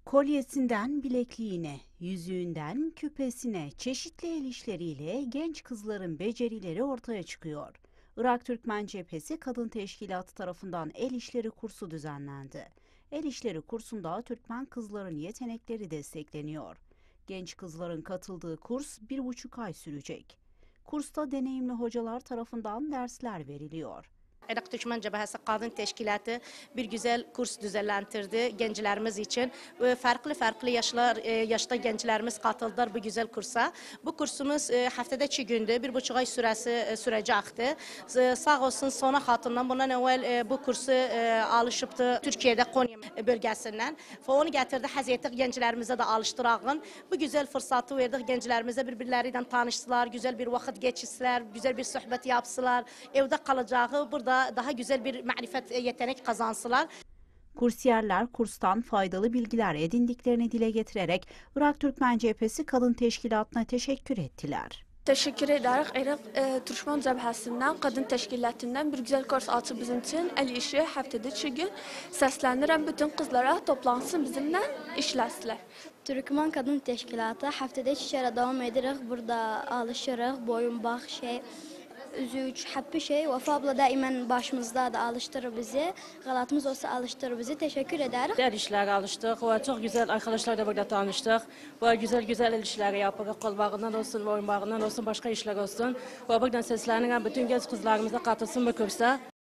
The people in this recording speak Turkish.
Kolyesinden bilekliğine, yüzüğünden küpesine çeşitli el işleriyle genç kızların becerileri ortaya çıkıyor. Irak Türkmen Cephesi Kadın Teşkilatı tarafından el işleri kursu düzenlendi. El işleri kursunda Türkmen kızların yetenekleri destekleniyor. Genç kızların katıldığı kurs 1,5 ay sürecek. Kursta deneyimli hocalar tarafından dersler veriliyor. Irak Türkmen Cephesi Kadın Teşkilatı bir güzel kurs düzenlendirdi gençlerimiz için. Farklı yaşta gençlerimiz katıldılar bu güzel kursa. Bu kursumuz haftada 2 gündü, 1,5 ay süresi sürecekti. Sağ olsun Sona Hatun'dan bundan evvel bu kursu alışıptı Türkiye'de Konya bölgesinden. Onu getirdi, hazreti gençlerimize de alıştırağın. Bu güzel fırsatı verdik gençlerimize, birbirleriyle tanıştılar, güzel bir vakit geçirdiler, güzel bir sohbet yapsılar, evde kalacağı burada daha güzel bir marifet yetenek kazansılar. Kursiyerler kurstan faydalı bilgiler edindiklerini dile getirerek Irak Türkmen Cephesi Kadın Teşkilatı'na teşekkür ettiler. Teşekkür ederiz. Irak Türkmen Cephesi'nden, Kadın Teşkilatı'ndan bir güzel kurs açıp bizim için el işi haftada 2 gün seslendiren bütün kızlara toplansın bizimle işlesinler. Türkmen Kadın Teşkilatı haftada 2 kere devam ederiz. Burada alışırız, boyun bak üzüç, happy Vefa abla daima başımızda da alıştırır bizi. Galatımız olsa alıştırır bizi. Teşekkür ederiz. El işleri alıştık ve çok güzel arkadaşlarla burada tanıştık. Ve güzel el işleri yapıyoruz. Kol bağından olsun, boyun bağından olsun, başka işler olsun. Ve buradan seslenilen bütün genç kızlarımıza katılsın bu kursa.